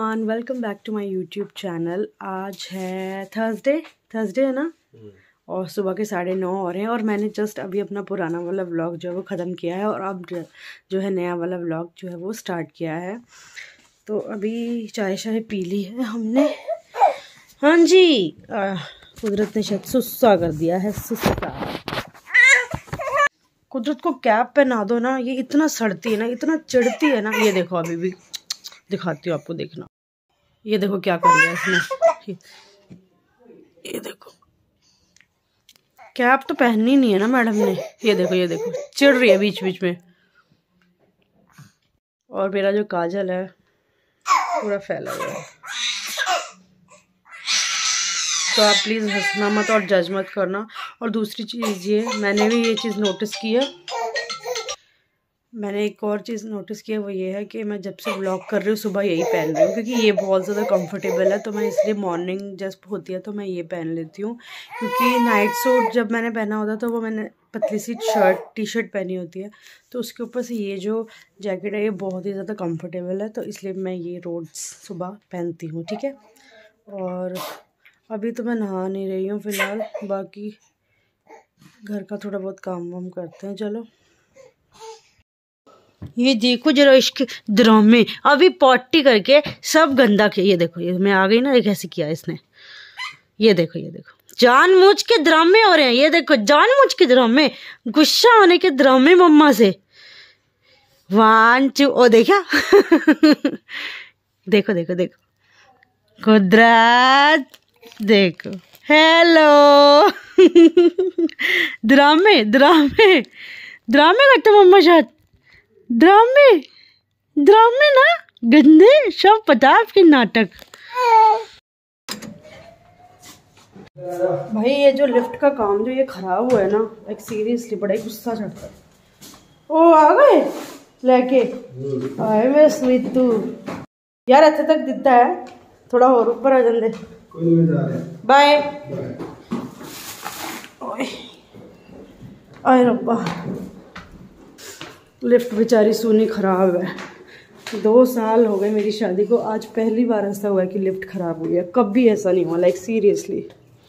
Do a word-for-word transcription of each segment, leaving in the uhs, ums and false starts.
Everyone, welcome back to my YouTube channel. आज है Thursday Thursday है ना, और सुबह के साढ़े नौ हो रहे हैं और मैंने जस्ट अभी अपना पुराना वाला व्लॉग जो है वो ख़त्म किया है और अब जो है नया वाला व्लॉग जो है वो स्टार्ट किया है। तो अभी चाय शाय पी ली है हमने। हाँ जी, आ, कुदरत ने शायद सुस्सा कर दिया है, सुस्सा। कुदरत को कैप पहना दो ना, ये इतना सड़ती है ना, इतना चिढ़ती है ना। ये देखो, अभी भी दिखाती हूँ आपको, देखना। ये देखो क्या कर लिया इसने। ये देखो, कैप तो पहननी नहीं है ना मैडम ने। ये देखो ये देखो, चिढ़ रही है बीच बीच में। और मेरा जो काजल है पूरा फैला हुआ है। तो आप प्लीज़ हंसना मत और जज मत करना। और दूसरी चीज़ ये, मैंने भी ये चीज़ नोटिस की है, मैंने एक और चीज़ नोटिस की है, वो ये है कि मैं जब से व्लॉग कर रही हूँ सुबह यही पहन रही हूँ, क्योंकि ये बहुत ज़्यादा कंफर्टेबल है। तो मैं इसलिए मॉर्निंग जब होती है तो मैं ये पहन लेती हूँ, क्योंकि नाइट सूट जब मैंने पहना होता तो वो मैंने पतली सी शर्ट टी शर्ट पहनी होती है, तो उसके ऊपर से ये जो जैकेट है ये बहुत ही ज़्यादा कम्फर्टेबल है। तो इसलिए मैं ये रोज़ सुबह पहनती हूँ, ठीक है। और अभी तो मैं नहा नहीं रही हूँ फ़िलहाल, बाकी घर का थोड़ा बहुत काम वाम करते हैं। चलो, ये देखो जरा इसके ड्रामे, अभी पॉटी करके सब गंदा किया। ये देखो, ये मैं आ गई ना, ये कैसे किया इसने। ये देखो ये देखो, जानबूझ के ड्रामे हो रहे हैं। ये देखो, जानबूझ के ड्रामे, गुस्सा होने के ड्रामे मम्मा से। वन टू, ओ देखा। देखो देखो देखो, कुदरत देखो, हेलो। ड्रामे ड्रामे ड्रामे करते मम्मा साथ, ड्रामे ड्रामे ना, गंदे सब पता आपके नाटक। भाई ये जो लिफ्ट का काम जो ये खराब हुआ है ना, एक सीरियसली बड़ा ही गुस्सा चढ़ता है। ओ आ गए लेके आए मेरे स्वीट तू यार, अच्छे तक दिखता है, थोड़ा और ऊपर आ जाते। बाय। आए रब्बा, लिफ्ट बेचारी सूनी ख़राब है। दो साल हो गए मेरी शादी को, आज पहली बार ऐसा हुआ है कि लिफ्ट ख़राब हुई है। कभी ऐसा नहीं हुआ, लाइक सीरियसली।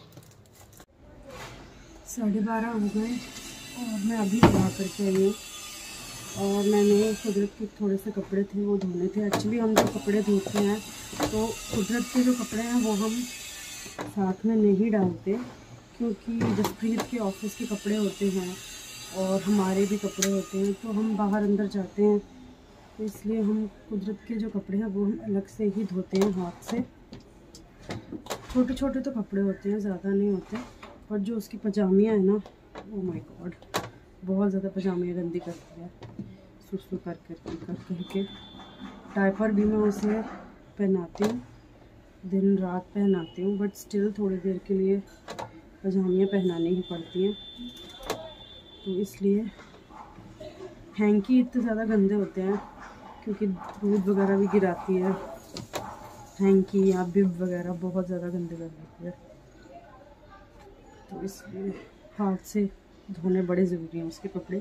साढ़े बारह हो गए और मैं अभी नहा करके आई हूँ। और मैंने कुदरत के थोड़े से कपड़े थे वो धोने थे। एक्चुअली हम जो कपड़े धोते हैं तो कुदरत के जो कपड़े हैं वो हम साथ में नहीं डालते, क्योंकि जसप्रीत के ऑफिस के कपड़े होते हैं और हमारे भी कपड़े होते हैं, तो हम बाहर अंदर जाते हैं, तो इसलिए हम कुदरत के जो कपड़े हैं वो हम अलग से ही धोते हैं हाथ से। छोटे छोटे तो कपड़े होते हैं, ज़्यादा नहीं होते। और जो उसकी पजामियाँ हैं ना, ओ माय गॉड, बहुत ज़्यादा पजामियाँ गंदी करती है, सुसु कर कर कर करके। डायपर भी मैं उसे पहनाती हूँ, दिन रात पहनाती हूँ, बट स्टिल थोड़ी देर के लिए पजामियाँ पहनानी ही पड़ती हैं। तो इसलिए हैंकी इतने ज़्यादा गंदे होते हैं, क्योंकि दूध वगैरह भी गिराती है हैंकी या बिब वगैरह, बहुत ज़्यादा गंदे कर देती है। तो इसलिए हाथ से धोने बड़े ज़रूरी हैं उसके कपड़े।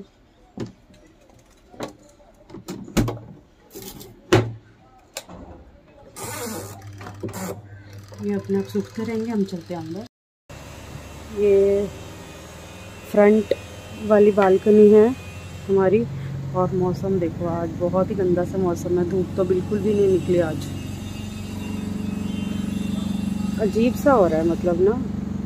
ये अपने आप सूखते रहेंगे, हम चलते हैं अंदर। ये फ्रंट वाली बालकनी है हमारी। और मौसम देखो, आज बहुत ही गंदा सा मौसम है, धूप तो बिल्कुल भी नहीं निकली आज। अजीब सा हो रहा है, मतलब ना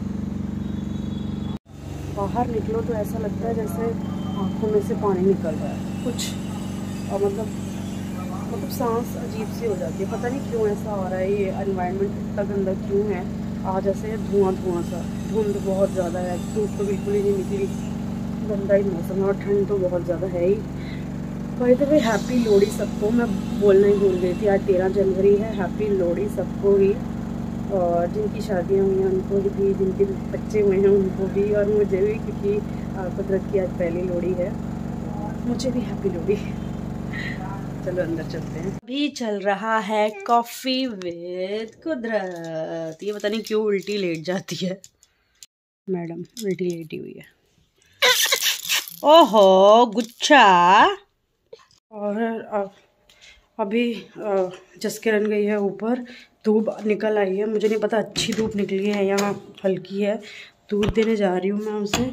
बाहर निकलो तो ऐसा लगता है जैसे आँखों में से पानी निकल रहा है कुछ, और मतलब मतलब सांस अजीब सी हो जाती है। पता नहीं क्यों ऐसा हो रहा है, ये एनवायरनमेंट इतना गंदा क्यों है आज, ऐसे धुआं धुआं सा, धुंध बहुत ज़्यादा है, धूप तो बिल्कुल ही नहीं निकली, गंदा ही मौसम है और ठंड तो बहुत ज़्यादा है ही। By the way, happy Lohri सबको, मैं बोलना ही भूल गई थी, आज तेरह जनवरी है। हैप्पी लोहड़ी सबको ही, और जिनकी शादियाँ हुई हैं उनको भी, जिनके बच्चे हुए हैं उनको भी, और मुझे भी, क्योंकि कुदरत की आज पहली लोहड़ी है। मुझे भी हैप्पी लोहड़ी। चलो अंदर चलते हैं। अभी चल रहा है कॉफ़ी विद कुदरत। ये पता नहीं क्यों उल्टी लेट जाती है मैडम, उल्टी लेटी हुई है। ओहो गुच्छा। और अभी जसकिरण गई है ऊपर, धूप निकल आई है, मुझे नहीं पता अच्छी धूप निकली है यहाँ हल्की है। दूध देने जा रही हूँ मैं उसे,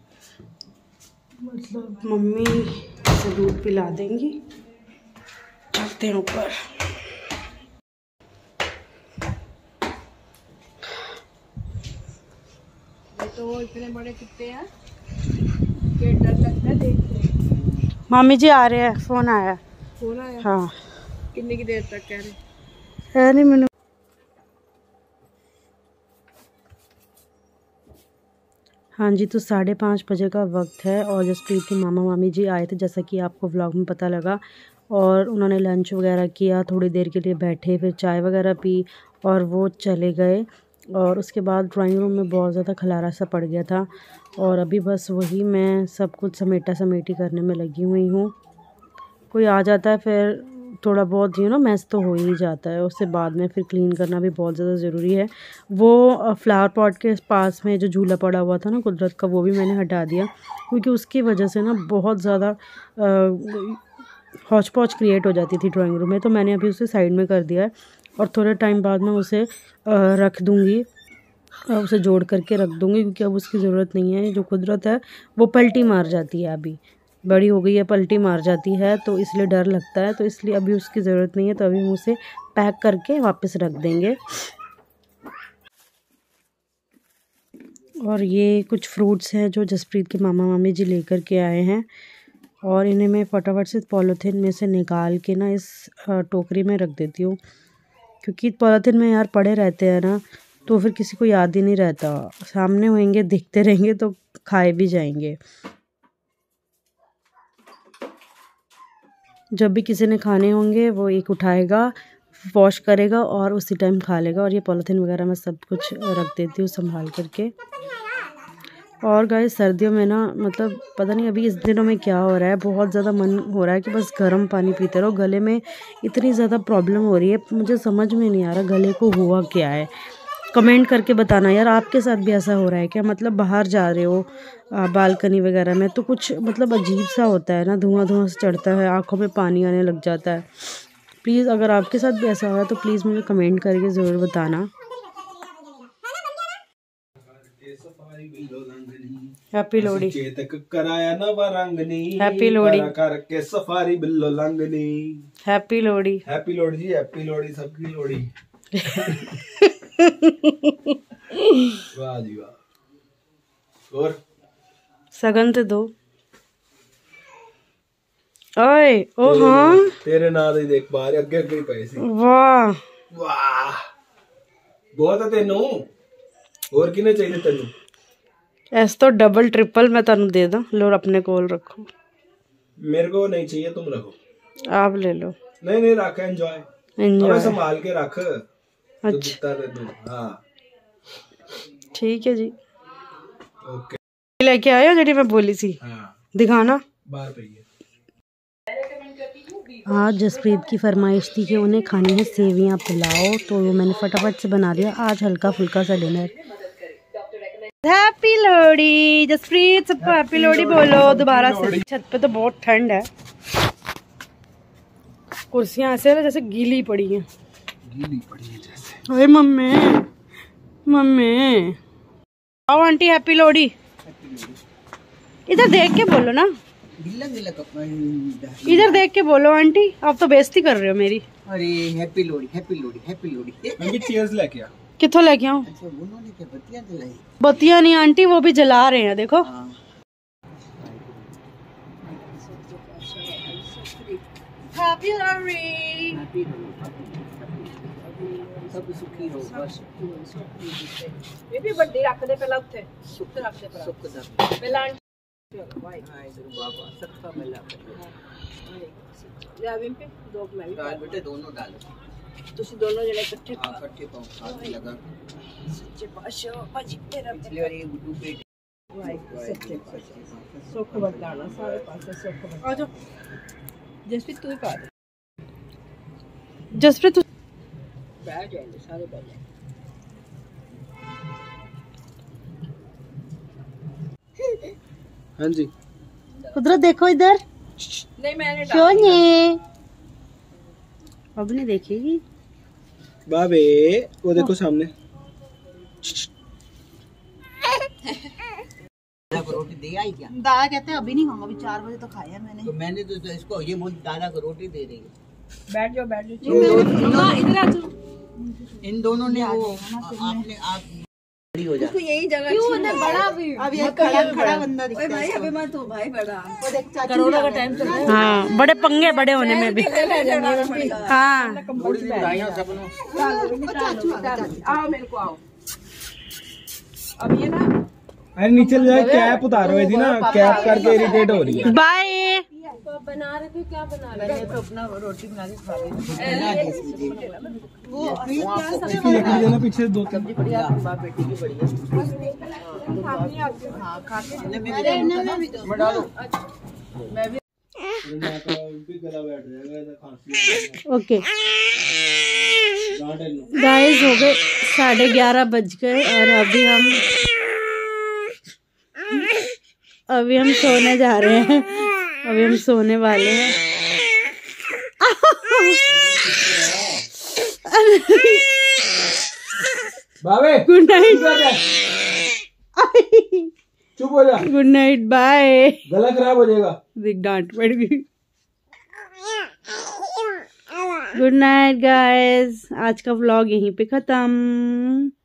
मतलब मम्मी से दूध पिला देंगी। चलते हैं ऊपर। तो इतने बड़े कुत्ते हैं कि डर लगता है देखते। मामी जी आ रहे हैं, फोन आया। फोन आया? हाँ। कितनी की देर तक कह रहे है नहीं मैंने। हाँ जी, तो साढ़े पाँच बजे का वक्त है और जसप्रीत की मामा मामी जी आए थे, जैसा कि आपको व्लॉग में पता लगा। और उन्होंने लंच वगैरह किया, थोड़ी देर के लिए बैठे, फिर चाय वगैरह पी और वो चले गए। और उसके बाद ड्राइंग रूम में बहुत ज़्यादा खलारा सा पड़ गया था और अभी बस वही मैं सब कुछ समेटा समेटी करने में लगी हुई हूँ। कोई आ जाता है फिर थोड़ा बहुत यू नो मैस तो हो ही जाता है, उससे बाद में फिर क्लीन करना भी बहुत ज़्यादा ज़रूरी है। वो फ्लावर पॉट के पास में जो झूला पड़ा हुआ था ना कुदरत का, वो भी मैंने हटा दिया क्योंकि उसकी वजह से ना बहुत ज़्यादा हौच पौच क्रिएट हो जाती थी ड्राइंग रूम में। तो मैंने अभी उसे साइड में कर दिया है और थोड़े टाइम बाद मैं उसे रख दूँगी, उसे जोड़ करके रख दूँगी क्योंकि अब उसकी ज़रूरत नहीं है। जो कुदरत है वो पलटी मार जाती है, अभी बड़ी हो गई है, पलटी मार जाती है, तो इसलिए डर लगता है। तो इसलिए अभी उसकी ज़रूरत नहीं है, तो अभी हम उसे पैक करके वापस रख देंगे। और ये कुछ फ्रूट्स हैं जो जसप्रीत के मामा मामी जी लेकर के आए हैं और इन्हें मैं फटाफट से पॉलीथीन में से निकाल के ना इस टोकरी में रख देती हूँ क्योंकि पॉलीथीन में यार पड़े रहते हैं ना तो फिर किसी को याद ही नहीं रहता। सामने होंगे, दिखते रहेंगे तो खाए भी जाएंगे। जब भी किसी ने खाने होंगे वो एक उठाएगा, वॉश करेगा और उसी टाइम खा लेगा। और ये पॉलीथीन वगैरह मैं सब कुछ रख देती हूँ संभाल करके। और गाइस सर्दियों में ना मतलब पता नहीं अभी इस दिनों में क्या हो रहा है, बहुत ज़्यादा मन हो रहा है कि बस गर्म पानी पीते रहो। गले में इतनी ज़्यादा प्रॉब्लम हो रही है, मुझे समझ में नहीं आ रहा गले को हुआ क्या है। कमेंट करके बताना यार, आपके साथ भी ऐसा हो रहा है क्या? मतलब बाहर जा रहे हो बालकनी वगैरह में तो कुछ मतलब अजीब सा होता है ना, धुआं धुआं से चढ़ता है, आँखों में पानी आने लग जाता है। प्लीज़ अगर आपके साथ भी ऐसा हो रहा है तो प्लीज़ मुझे कमेंट करके ज़रूर बताना। हैप्पी लोहड़ी। चेतक कराया नवा रंगनी, हैप्पी लोहड़ी करके सफारी बिल्लो लंगनी। Happy Lohri. Happy Lohri ji, happy Lohri, सबकी लोहड़ी। वाह जी वाह। और सगन तो दो। ओए ओ हाँ तेरे नाल ही देख बाहर अगे अगे पे सी। वाह वाह बहुत है तेनू, और किने चाहिए तेनू? ऐसा तो डबल ट्रिपल मैं तेन दे दूं। लो अपने कोल रखो। मेरे को नहीं चाहिए, तुम रखो। आप ले लो। नहीं नहीं रख, एंजॉय एंजॉय संभाल के रख। अच्छा हाँ ठीक है जी। ओके लेके आयो जेडी मैं बोली सी। हाँ दिखाना बाहर पे ही है। आज जसप्रीत की फरमाइश थी कि उन्हें खानी है सेवियां पुलाव, तो वो मैंने फटाफट से बना दिया आज हल्का फुल्का सा डिनर। हैप्पी लोहड़ी जसप्रीत, सबको हैप्पी लोहड़ी बोलो दोबारा से। छत पे तो बहुत ठंड है, कुर्सियां ऐसे है जैसे गीली पड़ी हैं। गीली पड़ी है जैसे। ओए मम्मी मम्मी आओ आंटी हैप्पी लोहड़ी। इधर देख के बोलो ना, गिल्ला गिल्ला कपड़ा। इधर देख के बोलो आंटी, आप तो बेइज्जती कर रहे हो मेरी। अरे happy Lohri happy Lohri happy Lohri. मैं भी चीयर्स लेके आ। किथों लेके आऊं? अच्छा उन्होंने क्या बत्तियां जलाई? बत्तियां नहीं आंटी, वो भी जला रहे हैं देखो। हैप्पी लोहड़ी। सब सुखी हो बस। ये भी बड्डी रख दे पहला उत्ते सुख रख दे पहला सुख दा पहला भाई हाय गुरु बाबा सबका मिला ले आविन पे दो मैं भी डाल बेटे, दोनों डालो। ਤੁਸੀਂ ਦੋਨੋਂ ਜਣੇ ਇਕੱਠੇ हां इकट्ठे पाओ हाथ लगा। ਸੱਚੇ ਪਾਤਸ਼ਾਹ ਭਾਜੀ ਤੇਰਾ पिछली बार ये गुड्डू बेटे ਵਾਹਿਗੁਰੂ ਸੱਚੇ ਪਾਤਸ਼ਾਹ ਸੁੱਖ ਵਰਦਾਣਾ ਸਾਰੇ ਪਾਸੇ ਸੁੱਖ ਵਰਦਾਣਾ। ਆ ਜਾ ਜਸਪ੍ਰੀਤ ਤੂੰ ਹੀ ਪਾ ਦੇ। जसप्रीत ਬਹਿ ਜਾਏਂਗੇ ਸਾਰੇ ਬਹਿ ਜਾਏंगे। हाँ जी उधर देखो, इधर नहीं मैंने सोने अब नहीं देखेगी बाबे, वो देखो सामने। दादा को रोटी दे आई क्या? दादा कहते हैं अभी नहीं खाऊंगा, अभी चार बजे तो खाया मैंने। तो मैंने तो, तो इसको ये बोल दादा को रोटी दे रही है। बैठ जाओ बैठ जाओ। इधर आ जाओ। इन दोनों ने वो आपने आप बड़ी हो जाती। यही जगह क्यों बड़ा भी अब ये खड़ा खड़ा बंदा दिखता है भाई। अभी मत हो भाई बड़ा, वो देख करोड़ों का टाइम चल रहा है। हाँ, बड़े पंगे बड़े होने में भी। हाँ, आओ मेरे को आओ। अब ये ना अरे नीचे ले जाए, कैप उतारो थी ना, कैप करके इरिटेट हो रही है। बाय। बना रहे थे, क्या बना रहे थे? तो अपना रोटी बना के खा रही वो ना पीछे दो तीन बाप बेटी की बड़ी है। हाँ खा के मैं डालो। ओके गाइस, हो गए साढ़े ग्यारह बज गए और अभी हम अभी हम सोने जा रहे हैं। अभी हम सोने वाले हैं। बाबे गुड नाइट। चुप हो जा। Good night, bye. गला खराब हो जाएगा। देख डांट पड़ गई। गुड नाइट गाइस, आज का व्लॉग यहीं पे खत्म।